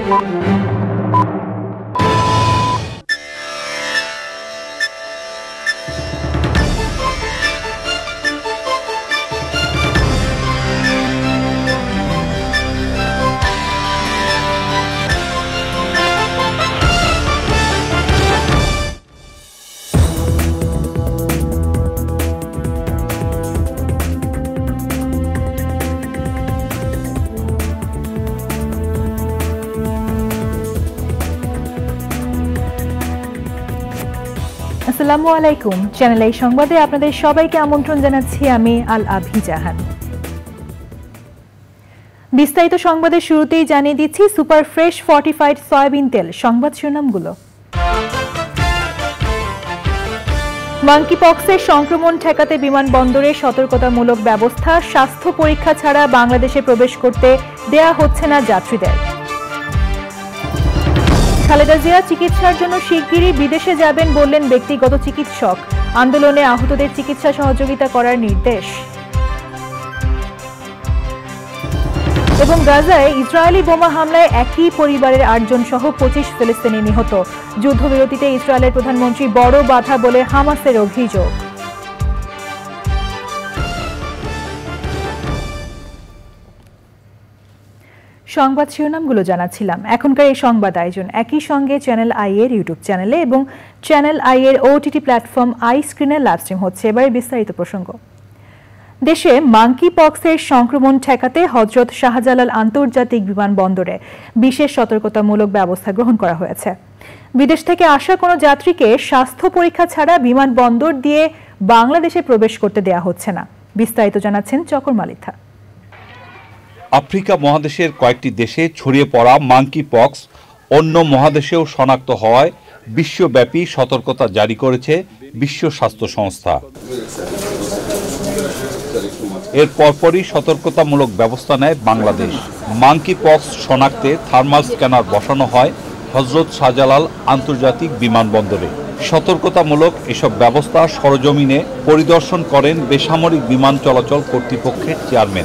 আসসালামু আলাইকুম। চ্যানেল এই সংবাদে আপনাদের সবাইকে আমন্ত্রণ জানাচ্ছি আমি আল আভি জাহান। বিস্তারিত সংবাদের শুরুতেই জানিয়ে দিচ্ছি সুপার ফ্রেশ ফর্টিফাইড সয়াবিন তেল। সংবাদ শিরোনামগুলো। মাঙ্কি পক্সের সংক্রমণ ঠেকাতে বিমানবন্দরে সতর্কতামূলক ব্যবস্থা, স্বাস্থ্য পরীক্ষা ছাড়া বাংলাদেশে প্রবেশ করতে দেয়া হচ্ছে না যাত্রীদের। খালেদা জিয়া চিকিৎসার জন্য শিগগিরই বিদেশে যাবেন বললেন ব্যক্তিগত চিকিৎসক। আন্দোলনে আহতদের চিকিৎসা সহযোগিতা করার নির্দেশ। এবং গাজায় ইসরায়েলি বোমা হামলায় একই পরিবারের ৮ জন সহ ২৫ ফিলিস্তিনি নিহত। যুদ্ধবিরতিতে ইসরায়েলের প্রধানমন্ত্রী বড় বাধা বলে হামাসের অভিযোগ। সংবাদ শিরোনামগুলো জানাচ্ছিলাম। এখনকার এই সংবাদ আয়োজন একই সঙ্গে চ্যানেল আই এর ইউটিউব চ্যানেলে এবং চ্যানেল আই এর ওটিটি প্ল্যাটফর্ম আই স্ক্রিনে লাইভ স্ট্রিম হচ্ছে। এবারে বিস্তারিত প্রসঙ্গ। দেশে মাঙ্কি পক্সের সংক্রমণ ঠেকাতে হযরত শাহজালাল আন্তর্জাতিক বিমানবন্দরে বিশেষ সতর্কতামূলক ব্যবস্থা গ্রহণ করা হয়েছে। বিদেশ থেকে আসা কোনো যাত্রীকে স্বাস্থ্য পরীক্ষা ছাড়া বিমানবন্দর দিয়ে বাংলাদেশে প্রবেশ করতে দেয়া হচ্ছে না। বিস্তারিত জানাচ্ছেন চকর মালিথা। আফ্রিকা মহাদেশের কয়েকটি দেশে ছড়িয়ে পড়া মাঙ্কি পক্স অন্য মহাদেশেও শনাক্ত হওয়ায় বিশ্বব্যাপী সতর্কতা জারি করেছে বিশ্ব স্বাস্থ্য সংস্থা। এর পরপরই সতর্কতামূলক ব্যবস্থা নেয় বাংলাদেশ। মাঙ্কি পক্স শনাক্তে থার্মাল স্ক্যানার বসানো হয় হযরত শাহজালাল আন্তর্জাতিক বিমানবন্দরে। সতর্কতামূলক এসব ব্যবস্থা সরজমিনে পরিদর্শন করেন বেসামরিক বিমান চলাচল কর্তৃপক্ষের চেয়ারম্যান।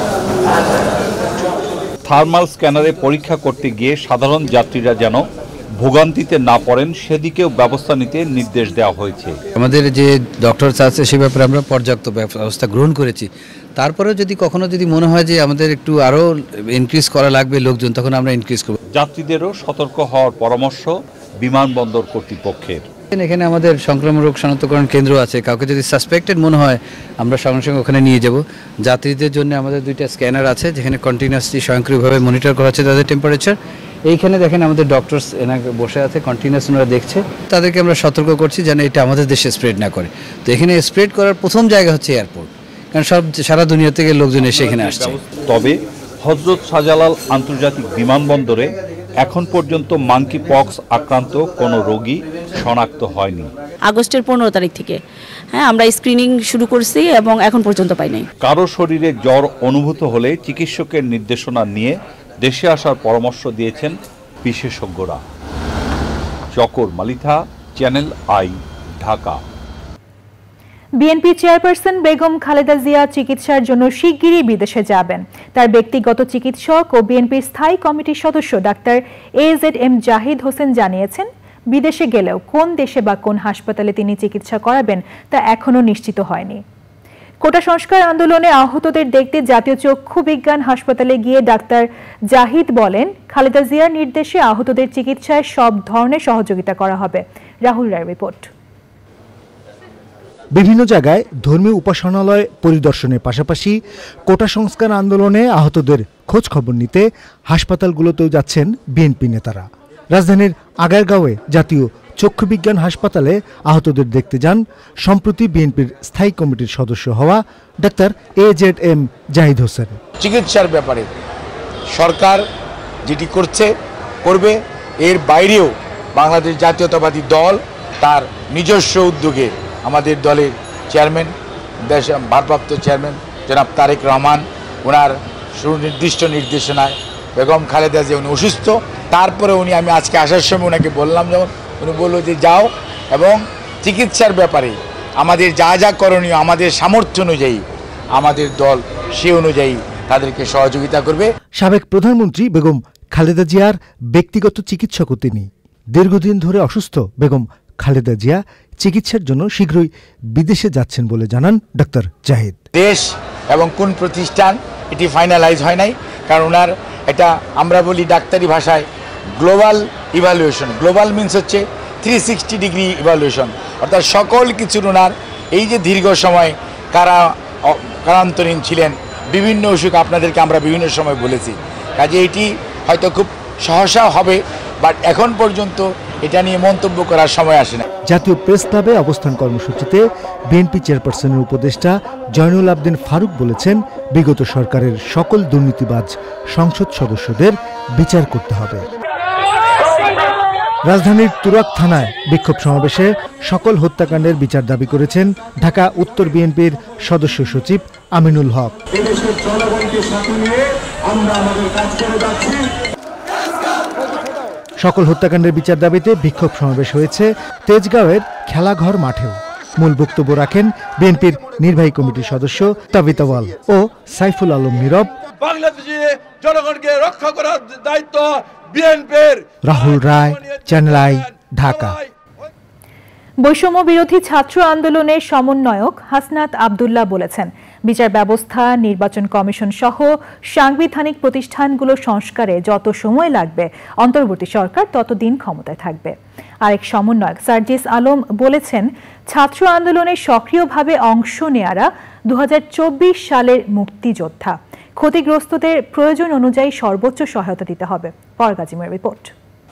থার্মাল স্ক্যানারে পরীক্ষা করতে গিয়ে সাধারণ যাত্রীরা যেন ভোগান্তিতে না পড়েন সেদিকেও ব্যবস্থা নিতে নির্দেশ দেওয়া হয়েছে। আমাদের যে ডক্টরস আছে সে ব্যাপারে আমরা পর্যাপ্ত ব্যবস্থা গ্রহণ করেছি। তারপরেও যদি কখনো মনে হয় যে আমাদের একটু আরও ইনক্রিজ করা লাগবে লোকজন, তখন আমরা ইনক্রিজ করব। যাত্রীদেরও সতর্ক হওয়ার পরামর্শ বিমানবন্দর কর্তৃপক্ষের। এখানে আমাদের সংক্রমণ রোগ শনাক্তকরণ কেন্দ্র আছে। কাউকে যদি সাসপেক্টেড মনে হয় আমরা সঙ্গে সঙ্গে ওখানে নিয়ে যাব। যাত্রীদের জন্য আমাদের 2টা স্ক্যানার আছে যেখানে কন্টিনিউয়াসলি স্বয়ংক্রিয়ভাবে মনিটর করা হচ্ছে তাদের টেম্পারেচার। এইখানে দেখেন আমাদের ডক্টরস এনাকে বসে আছে, কন্টিনিউয়াস ওনারা দেখছে। তাদেরকে আমরা সতর্ক করছি যেন এটা আমাদের দেশে স্প্রেড না করে। তো এখানে স্প্রেড করার প্রথম জায়গা হচ্ছে এয়ারপোর্ট, কারণ সারা দুনিয়া থেকে লোকজন এসে এখানে আসছে। তবে হযরত শাহজালাল আন্তর্জাতিক বিমানবন্দরে এখন পর্যন্ত মাঙ্কি পক্স আক্রান্ত কোনো রোগী শনাক্ত হয়নি। আগস্টের 15 তারিখ থেকে আমরা স্ক্রিনিং শুরু করছি এবং এখন পর্যন্ত পাই নাই। কারো শরীরে জ্বর অনুভূত হলে চিকিৎসকের নির্দেশনা নিয়ে দেশে আসার পরামর্শ দিয়েছেন বিশেষজ্ঞরা। Chakor Malitha, Channel I, Dhaka. BNP chairperson Begum Khaleda Zia চিকিৎসার জন্য শিগগিরই বিদেশে যাবেন। তার ব্যক্তিগত চিকিৎসক ও বিএনপির স্থায়ী কমিটির সদস্য ডাক্তার AZM জাহিদ হোসেন জানিয়েছেন, বিদেশে গেলেও কোন দেশে বা কোন হাসপাতালে তিনি চিকিৎসা করাবেন তা এখনো নিশ্চিত হয়নি। কোটা সংস্কার আন্দোলনে আহতদের দেখতে জাতীয় চক্ষু বিজ্ঞান হাসপাতালে গিয়ে ডাক্তার জাহিদ বলেন, খালেদা জিয়ার নির্দেশে আহতদের চিকিৎসায় সব ধরনের সহযোগিতা করা হবে। রাহুল রায় রিপোর্ট। বিভিন্ন জায়গায় ধর্মীয় উপাসনালয় পরিদর্শনের পাশাপাশি কোটা সংস্কার আন্দোলনে আহতদের খোঁজ খবর নিতে হাসপাতালগুলোতেও যাচ্ছেন বিএনপি নেতারা। রাজধানীর আগারগাঁওয়ে জাতীয় চক্ষু বিজ্ঞান হাসপাতালে আহতদের দেখতে যান সম্প্রতি বিএনপির স্থায়ী কমিটির সদস্য হওয়া ডাক্তার AZM জাহিদ হোসেন। চিকিৎসার ব্যাপারে সরকার যেটি করবে, এর বাইরেও বাংলাদেশ জাতীয়তাবাদী দল তার নিজস্ব উদ্যোগে আমাদের দলের চেয়ারম্যান, ভারপ্রাপ্ত চেয়ারম্যান জনাব তারেক রহমান, ওনার সুনির্দিষ্ট নির্দেশনায় বেগম খালেদা যে উনি অসুস্থ, তারপরে আমি আজকে আসার সময় ওনাকে বললাম, যখন উনি বলল যে যাও এবং চিকিৎসার ব্যাপারে আমাদের যা যা করণীয় আমাদের সামর্থ্য অনুযায়ী আমাদের দল সে অনুযায়ী তাদেরকে সহযোগিতা করবে। সাবেক প্রধানমন্ত্রী বেগম খালেদা জিয়ার ব্যক্তিগত চিকিৎসকও তিনি। দীর্ঘদিন ধরে অসুস্থ বেগম খালেদা জিয়া চিকিৎসার জন্য শীঘ্রই বিদেশে যাচ্ছেন বলে জানান ডক্টর জাহিদ। দেশ এবং কোন প্রতিষ্ঠান এটি ফাইনালাইজ হয় নাই, কারণ ওনার এটা আমরা বলি ডাক্তারি ভাষায় গ্লোবাল ইভ্যালুয়েশন। গ্লোবাল মিনস হচ্ছে 360 ডিগ্রি ইভ্যালুয়েশন, অর্থাৎ সকল কিছুর ওনার এই যে দীর্ঘ সময় কারান্তরীণ ছিলেন, বিভিন্ন অসুখ আপনাদেরকে আমরা বিভিন্ন সময় বলেছি, কাজে এটি হয়তো খুব সহসা হবে, বাট এখন পর্যন্ত এটা নিয়ে মন্তব্য করার সময় আসে না। জাতীয় প্রেস ক্লাবে অবস্থান কর্মসূচিতে বিএনপি চেয়ারপারসনের উপদেষ্টা জয়নুল আবদিন ফারুক বলেছেন, বিগত সরকারের সকল দুর্নীতিবাজ সংসদ সদস্যদের বিচার করতে হবে। রাজধানীর তুরাগ থানায় বিক্ষোভ সমাবেশে সকল হত্যাকাণ্ডের বিচার দাবি করেছেন ঢাকা উত্তর বিএনপির সদস্য সচিব আমিনুল হক। সকল হত্যাকাণ্ডের বিচার দাবিতে বিক্ষোভ সমাবেশ হয়েছে তেজগাঁওয়ের খেলাঘর মাঠেও। মূল বক্তব্য রাখেন বিএনপির নির্বাহী কমিটির সদস্য তাবিতাওয়াল ও সাইফুল আলম নীরব। বাংলাদেশে জনগণকে রক্ষা করার দায়িত্ব বিএনপির। Rahul Roy, Channel I, Dhaka. বৈষম্য বিরোধী ছাত্র আন্দোলনের সমন্বয়ক হাসনাত আব্দুল্লাহ বলেছেন, বিচার ব্যবস্থা, নির্বাচন কমিশন সহ সাংবিধানিক প্রতিষ্ঠানগুলো সংস্কারে যত সময় লাগবে অন্তর্বর্তী সরকার ততদিন ক্ষমতায় থাকবে। আরেক সমন্বয়ক সার্জিস আলম বলেছেন, ছাত্র আন্দোলনে সক্রিয়ভাবে অংশ নেয়ারা 2024 সালের মুক্তিযোদ্ধা। ক্ষতিগ্রস্তদের প্রয়োজন অনুযায়ী সর্বোচ্চ সহায়তা দিতে হবে। পরগাজিমের রিপোর্ট।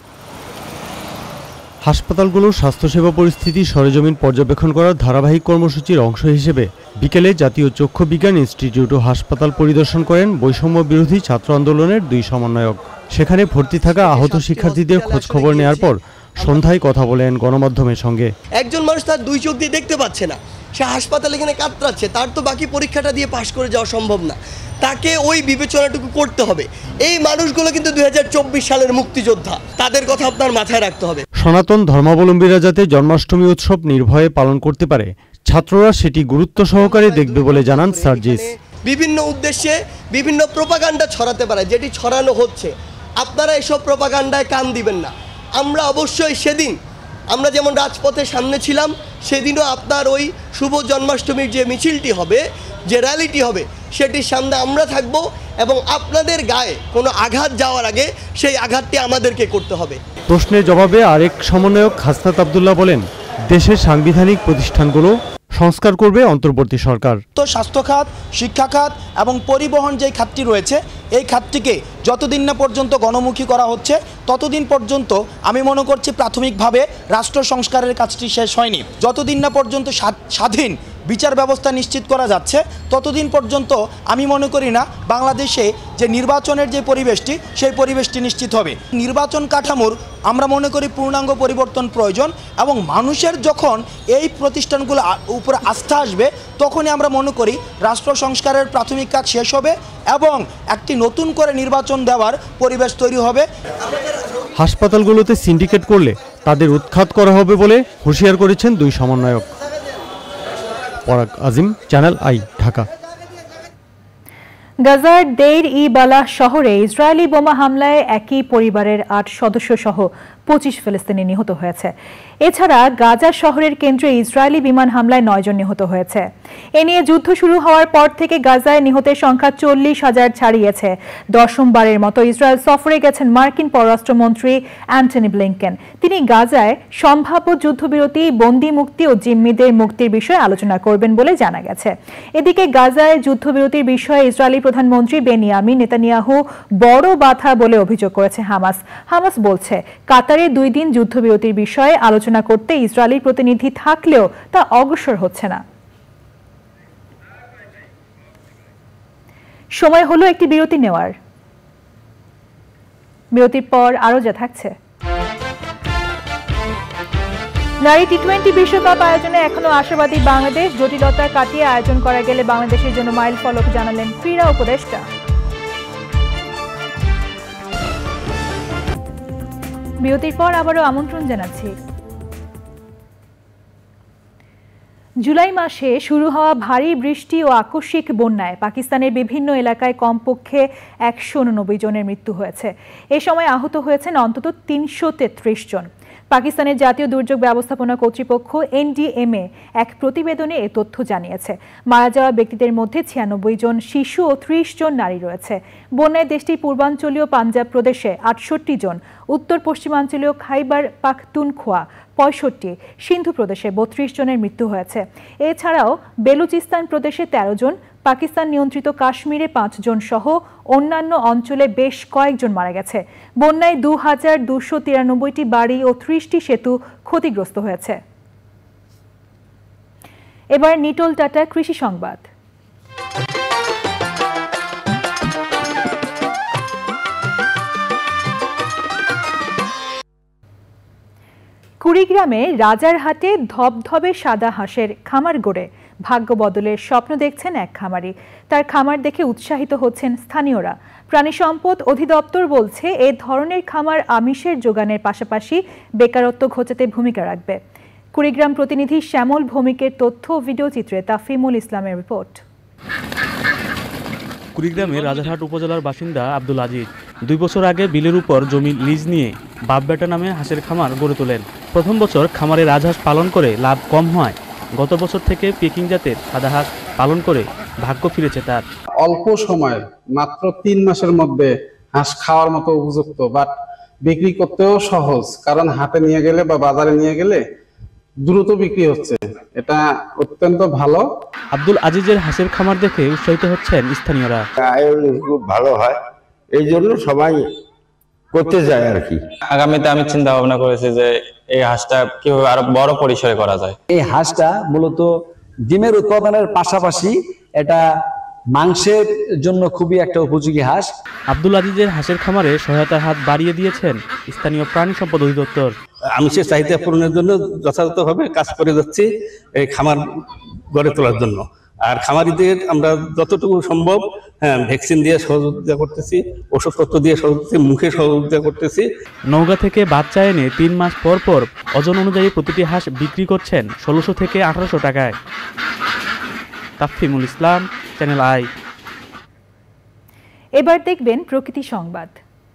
হাসপাতালগুলোর স্বাস্থ্যসেবা পরিস্থিতি সরেজমিন পর্যবেক্ষণ করার ধারাবাহিক কর্মসূচির অংশ হিসেবে বিকেলে জাতীয় চক্ষু বিজ্ঞান ইনস্টিটিউট ও হাসপাতাল পরিদর্শন করেন বৈষম্য বিরোধী ছাত্র আন্দোলনের দুই সমন্বয়ক। সেখানে ভর্তি থাকা আহত শিক্ষার্থীদের খোঁজখবর নেওয়ার পর সন্ধ্যায় কথা বলেন গণমাধ্যমের সঙ্গে। একজন মানুষ তার দুই চোখ দিয়ে দেখতে পাচ্ছে না, সে হাসপাতালে এখানে কাতরাচ্ছে, তার তো বাকি পরীক্ষাটা দিয়ে পাশ করে যাওয়া সম্ভব না, তাকে ওই বিবেচনাটুকু করতে হবে। এই মানুষগুলো কিন্তু 2024 সালের মুক্তিযোদ্ধা, তাদের কথা আপনার মাথায় রাখতে হবে। সনাতন ধর্মাবলম্বীরা যাতে জন্মাষ্টমী উৎসব নির্ভয়ে পালন করতে পারে, ছাত্ররা সেটি গুরুত্ব সহকারে দেখবে বলে জানান সার্জিস। বিভিন্ন উদ্দেশ্যে বিভিন্ন প্রোপাগান্ডা ছড়াতে পারে, যেটি ছড়ানো হচ্ছে, আপনারা এসব প্রোপাগান্ডায় কান দিবেন না। আমরা অবশ্যই সেদিন আমরা যেমন রাজপথে সামনে ছিলাম, সেদিনও আপনার ওই শুভ জন্মাষ্টমীর যে মিছিলটি হবে, যে র্যালিটি হবে, সেটির সামনে আমরা থাকব এবং আপনাদের গায়ে কোনো আঘাত যাওয়ার আগে সেই আঘাতটি আমাদেরকে করতে হবে। প্রশ্নের জবাবে আরেক সমন্বয়ক হাসনাত আব্দুল্লাহ বলেন, দেশের সাংবিধানিক প্রতিষ্ঠানগুলো সংস্কার করবে অন্তর্বর্তী সরকার। তো স্বাস্থ্য খাত, শিক্ষা খাত এবং পরিবহন যে খাতটি রয়েছে, এই খাতটিকে যতদিন না পর্যন্ত গণমুখী করা হচ্ছে ততদিন পর্যন্ত আমি মনে করছি প্রাথমিকভাবে রাষ্ট্র সংস্কারের কাজটি শেষ হয়নি। যতদিন না পর্যন্ত স্বাধীন বিচার ব্যবস্থা নিশ্চিত করা যাচ্ছে ততদিন পর্যন্ত আমি মনে করি না বাংলাদেশে যে নির্বাচনের যে পরিবেশটি, সেই পরিবেশটি নিশ্চিত হবে। নির্বাচন কাঠামোর আমরা মনে করি পূর্ণাঙ্গ পরিবর্তন প্রয়োজন এবং মানুষের যখন এই প্রতিষ্ঠানগুলো উপরে আস্থা আসবে, তখনই আমরা মনে করি রাষ্ট্র সংস্কারের প্রাথমিক কাজ শেষ হবে এবং একটি নতুন করে নির্বাচন দেওয়ার পরিবেশ তৈরি হবে। হাসপাতালগুলোতে সিন্ডিকেট করলে তাদের উৎখাত করা হবে বলে হুঁশিয়ার করেছেন দুই সমন্বয়ক। পরাগ আজিম, চ্যানেল আই, ঢাকা। গাজার দেইর ই বালাহ শহরে ইসরায়েলি বোমা হামলায় একই পরিবারের 8 সদস্য সহ 25 ফিলিস্তিনি নিহত হয়েছে। এছাড়া গাজা শহরের কেন্দ্রে ইসরায়েলি বিমান হামলায় 9 জন নিহত হয়েছে। এ নিয়ে যুদ্ধ শুরু হওয়ার পর থেকে গাজায় নিহতের সংখ্যা 40,000 ছাড়িয়েছে। দশমবারের মতো ইসরায়েল সফরে গেছেন মার্কিন পররাষ্ট্রমন্ত্রী অ্যান্টনি ব্লিংকেন। তিনি গাজায় সম্ভাব্য যুদ্ধবিরতি, বন্দী মুক্তি ও জিম্মিদের মুক্তির বিষয়ে আলোচনা করবেন বলে জানা গেছে। এদিকে গাজায় যুদ্ধবিরতির বিষয়ে ইসরায়েলি প্রধানমন্ত্রী বেনিয়ামিন নেতানিয়াহু বড় বাধা বলে অভিযোগ করেছে হামাস। হামাস বলছে, কাতারে 2 দিন যুদ্ধবিরতির বিষয়ে আলোচনা করতে ইসরায়েলি প্রতিনিধি থাকলেও তা অগ্রসর হচ্ছে না। সময় হলো একটি বিরতি নেওয়ার। বিরতির পর আরো যা থাকছে। নারী টি20 বিশ্বকাপ আয়োজনে এখনো আশাবাদী বাংলাদেশ। জটিলতা কাটিয়ে আয়োজন করা গেলে বাংলাদেশের জন্য মাইল ফলক জানালেন ক্রীড়া উপদেষ্টা। বিরতির পর আবারও আমন্ত্রণ জানাচ্ছি। জুলাই মাসে শুরু হওয়া ভারী বৃষ্টি ও আকস্মিক বন্যায় পাকিস্তানের বিভিন্ন এলাকায় কমপক্ষে 189 জনের মৃত্যু হয়েছে। এ সময় আহত হয়েছেন অন্তত 333 জন। পাকিস্তানের জাতীয় দুর্যোগ ব্যবস্থাপনা কর্তৃপক্ষ এনডিএমএ এক প্রতিবেদনে এ তথ্য জানিয়েছে। মারা যাওয়া ব্যক্তিদের মধ্যে 96 জন শিশু ও 30 জন নারী রয়েছে। বন্যায় দেশটির পূর্বাঞ্চলীয় পাঞ্জাব প্রদেশে 68 জন, উত্তর পশ্চিমাঞ্চলীয় খাইবার পাখতুনখোয়া 65, সিন্ধু প্রদেশে 32 জনের মৃত্যু হয়েছে। এছাড়াও বেলুচিস্তান প্রদেশে 13 জন, পাকিস্তান নিয়ন্ত্রিত কাশ্মীরে 5 জন সহ অন্যান্য অঞ্চলে বেশ কয়েকজন মারা গেছে। বন্যায় 2293টি বাড়ি ও 30টি সেতু ক্ষতিগ্রস্ত হয়েছে। এবার নিটোল টাটা কৃষি সংবাদ। কুড়িগ্রামে রাজারহাটে ধবধবে সাদা হাঁসের খামার গড়ে ভাগ্য বদলের স্বপ্ন দেখছেন এক খামারি। তার খামার দেখে উৎসাহিত হচ্ছেন স্থানীয়রা। প্রাণী সম্পদ অধিদপ্তর বলছে এ ধরনের খামার আমিষের যোগানের পাশাপাশি বেকারত্ব ঘোচাতে ভূমিকা রাখবে। কুড়িগ্রাম প্রতিনিধি শ্যামল ভৌমিকের তথ্য ও ভিডিও চিত্রে তাফিমুল ইসলামের রিপোর্ট। কুড়িগ্রামের রাজারহাট উপজেলার বাসিন্দা আব্দুল আজিজ 2 বছর আগে বিলের উপর জমি লিজ নিয়ে বাপ বেটা নামে হাঁসের খামার গড়ে তোলেন। প্রথম বছর খামারে রাজহাঁস পালন করে লাভ কম হয়। গত বছর থেকে পেকিং জাতের সাদা হাঁস পালন করে ভাগ্য ফিরেছে তার। অল্প সময়ে মাত্র 3 মাসের মধ্যে হাঁস খাওয়ার মতো উপযুক্ত, বাট বিক্রি করতেও সহজ, কারণ হাটে নিয়ে গেলে বা বাজারে নিয়ে গেলে দ্রুত বিক্রি হচ্ছে। এটা অত্যন্ত ভালো। আব্দুল আজিজের হাঁসের খামার দেখে উৎসাহিত হচ্ছেন স্থানীয়রা। আয়ন খুব ভালো হয়, এই জন্য সবাই করতে যায় আর কি। আগামীতে আমি চিন্তা ভাবনা করেছি যে এই হাঁসটা কিভাবে আরো বড় পরিসরে করা যায়। এই হাঁসটা মূলত ডিমের উৎপাদনের পাশাপাশি এটা মাংসের জন্য খুবই একটা উপযোগী হাঁস। আব্দুল আজিজের হাঁসের খামারে সহায়তার হাত বাড়িয়ে দিয়েছেন স্থানীয় প্রাণী সম্পদ অধিদপ্তর। আমিষের চাহিদা পূরণের জন্য যথাযথভাবে কাজ করে যাচ্ছি এই খামার গড়ে তোলার জন্য। আর খামারিদের আমরা যতটুকু সম্ভব ভ্যাকসিন দিয়ে সহযোগিতা করতেছি, ওষুধপত্র দিয়ে সহযোগিতা, মুখে সহযোগিতা করতেছি। নওগাঁ থেকে বাচ্চা এনে 3 মাস পর পর ওজন অনুযায়ী প্রতিটি হাঁস বিক্রি করছেন 1600 থেকে 1800 টাকায়। Tafimul Islam, Channel I. এবার দেখবেন প্রকৃতি সংবাদ।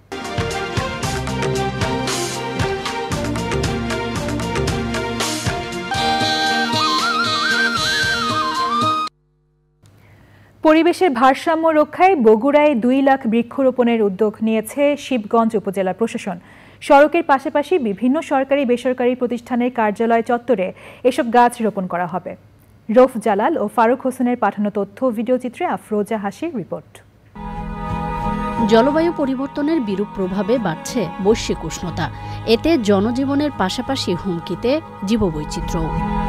পরিবেশের ভারসাম্য রক্ষায় বগুড়ায় 2 লাখ বৃক্ষরোপণের উদ্যোগ নিয়েছে শিবগঞ্জ উপজেলা প্রশাসন। সড়কের পাশাপাশি বিভিন্ন সরকারি বেসরকারি প্রতিষ্ঠানের কার্যালয় চত্বরে এসব গাছ রোপণ করা হবে। রৌফ জালাল ও ফারুক হোসেনের পাঠানো তথ্য ভিডিও চিত্রে আফরোজা হাসির রিপোর্ট। জলবায়ু পরিবর্তনের বিরূপ প্রভাবে বাড়ছে বৈশ্বিক উষ্ণতা। এতে জনজীবনের পাশাপাশি হুমকিতে জীববৈচিত্র্য।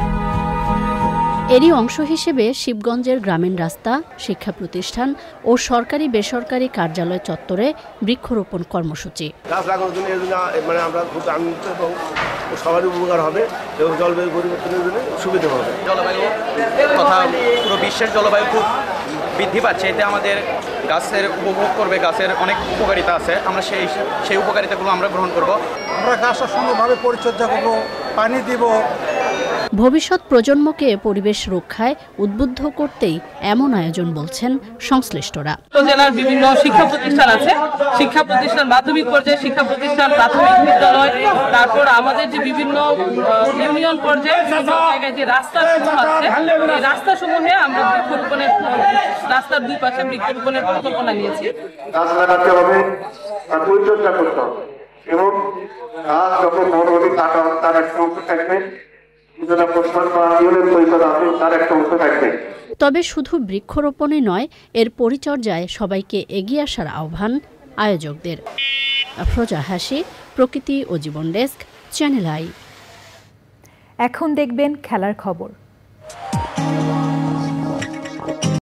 এরই অংশ হিসেবে শিবগঞ্জের গ্রামীণ রাস্তা, শিক্ষা প্রতিষ্ঠান ও সরকারি বেসরকারি কার্যালয় চত্বরে বৃক্ষরোপণ কর্মসূচি। গাছ লাগানোর জন্য মানে আমরা খুব আনন্দিত এবং সবারই উপকার হবে এবং জলবায়ু পরিবর্তনের জন্য সুবিধা হবে। জলবায়ু তথা পুরো বিশ্বের জলবায়ু খুব বৃদ্ধি পাচ্ছে, এতে আমাদের গাছের উপভোগ করবে, গাছের অনেক উপকারিতা আছে। আমরা সেই উপকারিতাগুলো আমরা গ্রহণ করব। আমরা গাছটা সুন্দরভাবে পরিচর্যা করব, পানি দিব। ভবিষ্যৎ প্রজন্মকে পরিবেশ রক্ষায় উদ্বুদ্ধ করতেই এমন আয়োজন বলছেন সংশ্লিষ্টরা। জেলার বিভিন্ন শিক্ষা প্রতিষ্ঠান আছে, শিক্ষা প্রতিষ্ঠান মাধ্যমিক পর্যায়ে, শিক্ষা প্রতিষ্ঠান প্রাথমিক বিদ্যালয়, তারপর আমাদের যে বিভিন্ন ইউনিয়ন পর্যায়ে জায়গায় যে রাস্তাসমূহ আছে, এই রাস্তাসমূহে আমরা বৃক্ষরোপণের, রাস্তার 2 পাশে বৃক্ষরোপণের পরিকল্পনা নিয়েছি। গাছ লাগাতে হবে, তার পরিচর্যা করতে হবে এবং গাছ যখন বড় হবে তার একটা অংশ থাকবে, তবে শুধু বৃক্ষরোপণে নয়, এর পরিচর্যায় সবাইকে এগিয়ে আসার আহ্বান আয়োজকদের। আফরোজা হাসি, প্রকৃতি ও জীবন ডেস্ক, চ্যানেল আই। এখন দেখবেন খেলার খবর।